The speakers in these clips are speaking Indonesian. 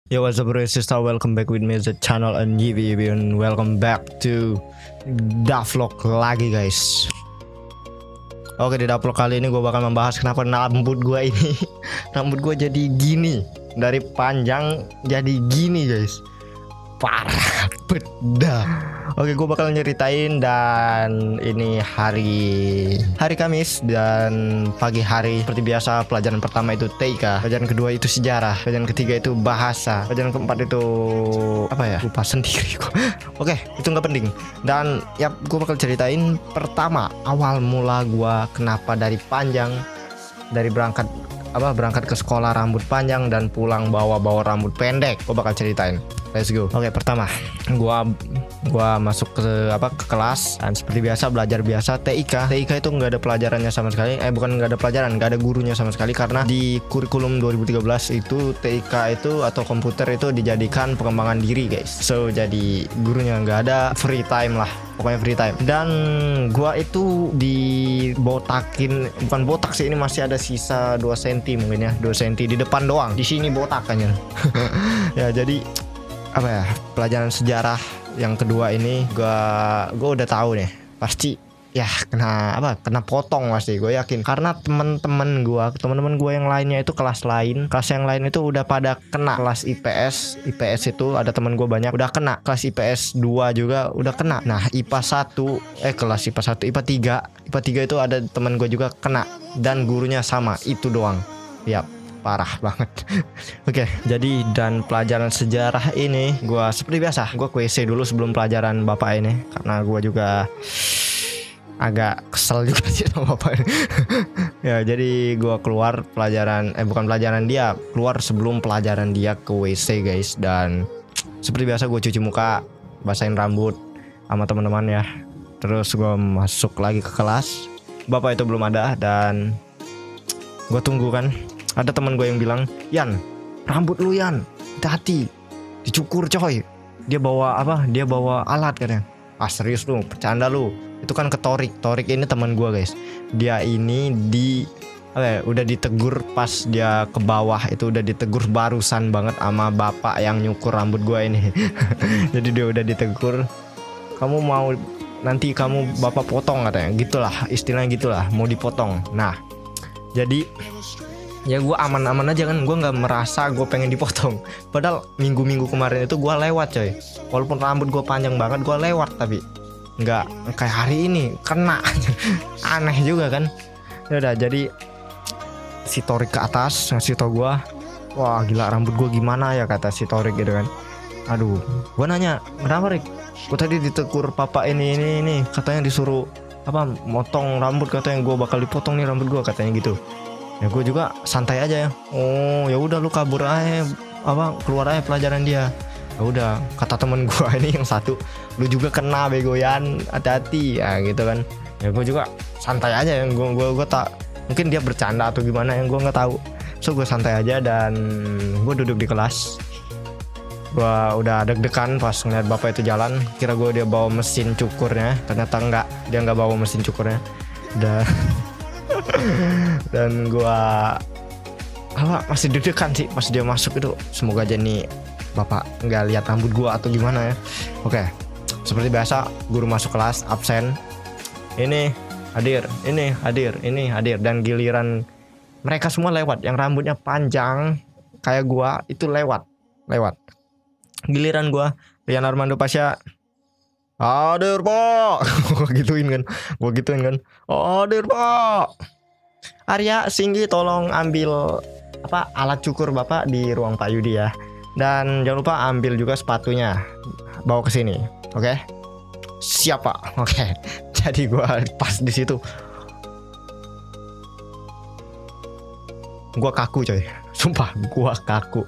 Yo, what's up, bro? Sister, welcome back with me the channel and YV and welcome back to Davlog lagi, guys. Oke, di Davlog kali ini gue bakal membahas kenapa rambut gue ini rambut gue jadi gini, dari panjang jadi gini, guys. Parah beda. Oke, gue bakal nyeritain, dan ini hari Kamis, dan pagi hari seperti biasa pelajaran pertama itu TIK, pelajaran kedua itu sejarah, pelajaran ketiga itu bahasa, pelajaran keempat itu apa ya, lupa sendiri kok. Oke, itu nggak penting. Dan ya, gue bakal ceritain pertama awal mula gue kenapa dari panjang, dari berangkat ke sekolah rambut panjang dan pulang bawa rambut pendek. Gue bakal ceritain. Let's go. Oke, pertama gua masuk ke kelas, dan seperti biasa belajar biasa TIK itu nggak ada pelajarannya sama sekali. Bukan nggak ada pelajaran, nggak ada gurunya sama sekali, karena di kurikulum 2013 itu TIK itu atau komputer itu dijadikan pengembangan diri, guys. So jadi gurunya nggak ada, free time lah, pokoknya free time. Dan gua itu dibotakin, bukan botak sih, ini masih ada sisa 2 cm mungkin ya, 2 cm di depan doang, di sini botakannya. Ya, jadi apa ya, pelajaran sejarah yang kedua ini gua udah tahu nih pasti ya kena potong pasti, gue yakin, karena teman-teman gue yang lainnya itu kelas yang lain itu udah pada kena. Kelas IPS itu ada teman gue banyak udah kena, kelas IPS 2 juga udah kena. Nah, IPA 1 kelas IPA 1 IPA 3 itu ada teman gue juga kena, dan gurunya sama, itu doang. Yap, parah banget. Oke, jadi dan pelajaran sejarah ini gue seperti biasa, gue ke WC dulu sebelum pelajaran bapak ini, karena gue juga agak kesel juga sih sama bapak ini. Ya, jadi gue keluar keluar sebelum pelajaran dia ke WC, guys. Dan seperti biasa gue cuci muka, basahin rambut sama teman-teman ya. Terus gue masuk lagi ke kelas, bapak itu belum ada, dan gue tunggu kan. Ada teman gue yang bilang, "Yan, rambut lu Yan, hati-hati, dicukur coy." Dia bawa alat katanya. Ah, serius lu, bercanda lu? Itu kan ke Torik ini teman gue, guys. Dia ini udah ditegur pas dia ke bawah, itu udah ditegur barusan banget sama bapak yang nyukur rambut gue ini. Jadi dia udah ditegur, "Kamu mau nanti bapak potong," katanya, gitulah istilahnya, gitulah, mau dipotong. Nah, jadi ya gue aman-aman aja kan, gue nggak merasa gue pengen dipotong. Padahal minggu kemarin itu gue lewat, coy. Walaupun rambut gue panjang banget, gue lewat, tapi nggak kayak hari ini kena. Aneh juga kan. Ya udah, jadi si Torik ke atas ngasih tau gue, "Wah, gila, rambut gue gimana ya," kata si Torik gitu kan. Aduh, gue nanya, "Kenapa, Rik? Gue tadi ditegur papa ini katanya disuruh motong rambut, katanya gue bakal dipotong nih rambut gue," katanya gitu. Ya, gue juga santai aja ya. "Oh, ya udah, lu kabur aja, keluar aja pelajaran dia." Ya udah, kata temen gue ini yang satu, "Lu juga kena, begoyan, hati-hati," ya gitu kan. Ya gue juga santai aja ya. Gue tak, mungkin dia bercanda atau gimana yang gue nggak tahu. So gue santai aja, dan gue duduk di kelas. Gue udah deg-degan pas ngeliat bapak itu jalan, kira gue dia bawa mesin cukurnya, ternyata enggak, dia nggak bawa mesin cukurnya. Dan gua masih deg-degan sih pas dia masuk itu. Semoga aja nih bapak nggak lihat rambut gua atau gimana ya. Oke, seperti biasa guru masuk kelas, absen, ini hadir, ini hadir, dan giliran mereka semua lewat. Yang rambutnya panjang kayak gua itu lewat. Giliran gua, Rian Armando Pasha, "Hadir, Pak." Gue gituin kan. "Hadir, Pak. Arya Singgi, tolong ambil alat cukur Bapak di ruang Pak Yudi ya. Dan jangan lupa ambil juga sepatunya, bawa ke sini. Oke?" "Siap, Pak." Oke. Jadi gue pas di situ, gue kaku, coy. Sumpah, gue kaku.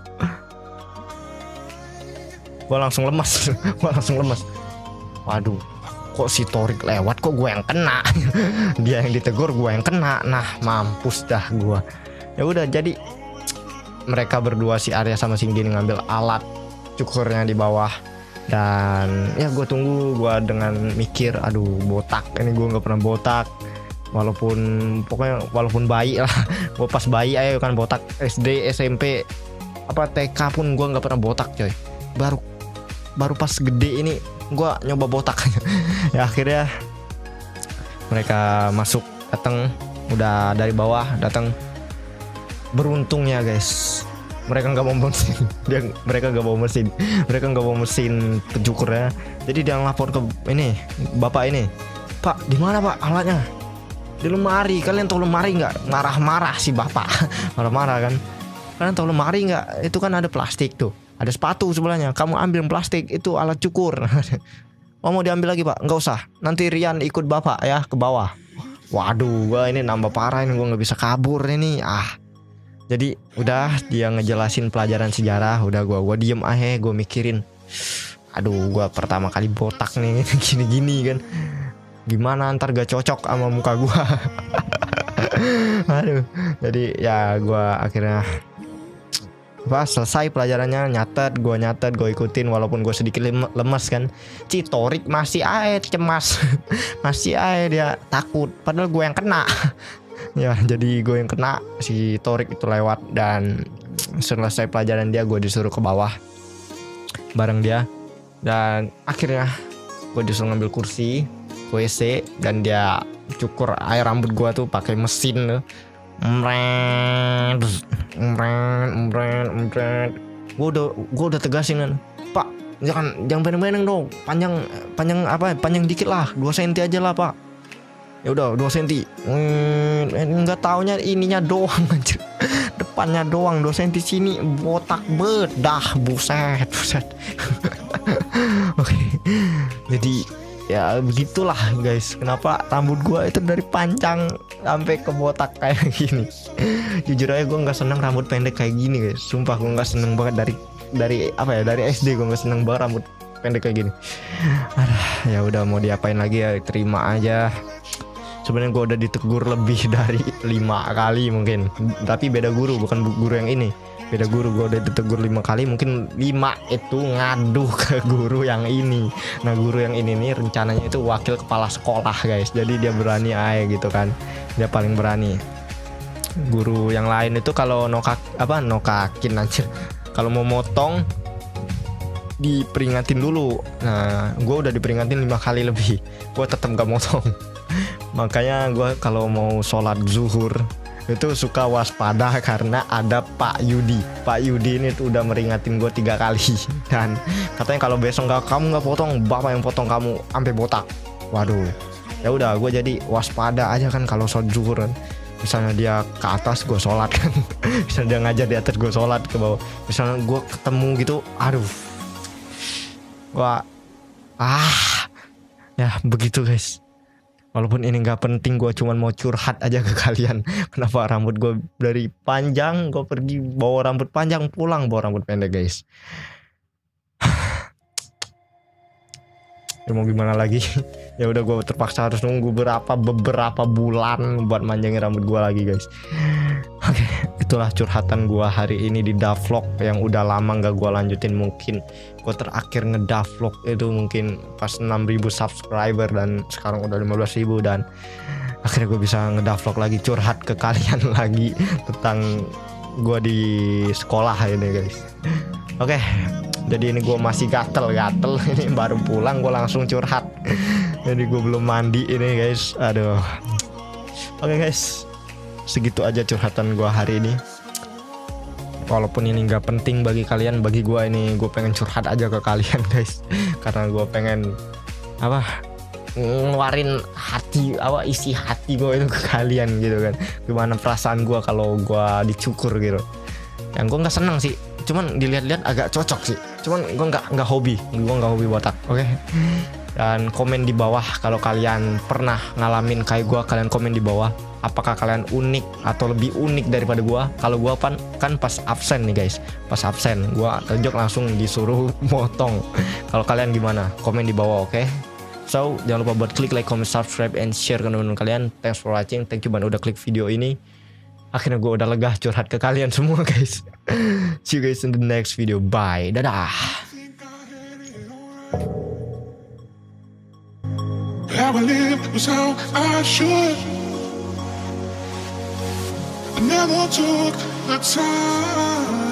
Gue langsung lemas. Waduh, kok si Torik lewat, kok gue yang kena. Dia yang ditegur, gue yang kena. Nah, mampus dah gue. Ya udah, jadi mereka berdua, si Arya sama Singgi, ngambil alat cukurnya di bawah. Dan ya gue tunggu, gue dengan mikir, aduh, botak ini, gue nggak pernah botak. Walaupun bayi lah. Gue pas bayi aja kan botak, SD SMP apa TK pun gue nggak pernah botak coy. Baru pas gede ini gue nyoba botak. Ya akhirnya mereka masuk, datang udah dari bawah datang. Beruntungnya guys, mereka nggak mau mesin. Mereka nggak mau mesin pencukurnya. Jadi dia lapor ke ini bapak ini, Pak di mana Pak alatnya? Di lemari. Kalian tahu lemari nggak? Marah-marah si bapak. Marah-marah kan. Kalian tahu lemari nggak? Itu kan ada plastik tuh, ada sepatu sebelahnya. Kamu ambil plastik, itu alat cukur. Oh, mau diambil lagi Pak? Nggak usah. Nanti Rian ikut bapak ya ke bawah. Waduh, gua ini nambah parah ini, gua nggak bisa kabur ini. Jadi udah dia ngejelasin pelajaran sejarah, udah gua diem aja, gua mikirin. Aduh, gua pertama kali botak nih gini-gini kan. Gimana ntar gak cocok sama muka gua. Aduh. Jadi ya gua akhirnya selesai pelajarannya, gua nyatet, gua ikutin walaupun gua sedikit lemes kan. Torik masih aja cemas. Masih aja dia takut, padahal gua yang kena. Ya jadi gue yang kena, si Torik itu lewat. Dan selesai pelajaran dia, gue disuruh ke bawah bareng dia. Dan akhirnya gue disuruh ngambil kursi WC, dan dia cukur air rambut gue tuh pakai mesin tuh. Gue udah tegasin kan, Pak jangan pendek-pendek dong, panjang dikit lah, 2 cm aja lah Pak. Ya udah 2 cm. Nggak taunya ininya doang anjir. Depannya doang 2 cm sini botak bedah, buset. Oke. Jadi ya begitulah guys, kenapa rambut gua itu dari panjang sampai ke botak kayak gini. Jujur aja gua nggak seneng rambut pendek kayak gini guys. Sumpah gua nggak seneng banget dari SD gua nggak seneng banget rambut pendek kayak gini. Ya udah mau diapain lagi ya, terima aja. Sebenarnya gue udah ditegur lebih dari 5 kali mungkin, tapi beda guru, bukan guru yang ini, beda guru. Gue udah ditegur 5 kali, mungkin 5 itu ngadu ke guru yang ini. Nah guru yang ini nih rencananya itu wakil kepala sekolah guys, jadi dia berani aja gitu kan, dia paling berani. Guru yang lain itu kalau nokakin aja, kalau mau motong diperingatin dulu. Nah gue udah diperingatin 5 kali lebih, gue tetap gak motong. Makanya gue kalau mau sholat zuhur itu suka waspada karena ada Pak Yudi. Pak Yudi ini tuh udah meringatin gue 3 kali. Dan katanya kalau besok kamu nggak potong, bapak yang potong kamu sampai botak. Waduh. Ya udah gue jadi waspada aja kan kalau sholat zuhur kan. Misalnya dia ke atas gue sholat kan. Misalnya dia ngajar di atas gue sholat ke bawah. Misalnya gue ketemu gitu, aduh. Gua ya begitu guys. Walaupun ini nggak penting, gue cuman mau curhat aja ke kalian. Kenapa rambut gue dari panjang, gue pergi bawa rambut panjang, pulang bawa rambut pendek guys. Ya mau gimana lagi. Ya udah gue terpaksa harus nunggu beberapa bulan buat manjangin rambut gue lagi guys. Oke, itulah curhatan gue hari ini di Davlog yang udah lama nggak gue lanjutin. Mungkin gue terakhir ngedavlog itu mungkin pas 6.000 subscriber dan sekarang udah 15.000, dan akhirnya gue bisa ngedavlog lagi, curhat ke kalian lagi tentang gue di sekolah ini guys. Oke, jadi ini gue masih gatel ini baru pulang gue langsung curhat. Jadi gue belum mandi ini guys, aduh. Oke guys, segitu aja curhatan gue hari ini. Walaupun ini nggak penting bagi kalian, bagi gue ini gue pengen curhat aja ke kalian guys. Karena gue pengen ngeluarin isi hati gue itu ke kalian gitu kan. Gimana perasaan gue kalau gue dicukur gitu. Yang gue nggak seneng sih, cuman dilihat-lihat agak cocok sih. Cuman gue nggak hobi botak. Oke. Dan komen di bawah kalau kalian pernah ngalamin kayak gue. Kalian komen di bawah, apakah kalian unik atau lebih unik daripada gue. Kalau gue kan pas absen nih guys, pas absen gue kerjok langsung disuruh motong. Kalau kalian gimana? Komen di bawah, oke? So jangan lupa buat klik like, comment, subscribe, and share ke teman-teman kalian. Thanks for watching. Thank you banget udah klik video ini. Akhirnya gue udah lega curhat ke kalian semua guys. See you guys in the next video. Bye, dadah. How I lived was how I should. I never took the time.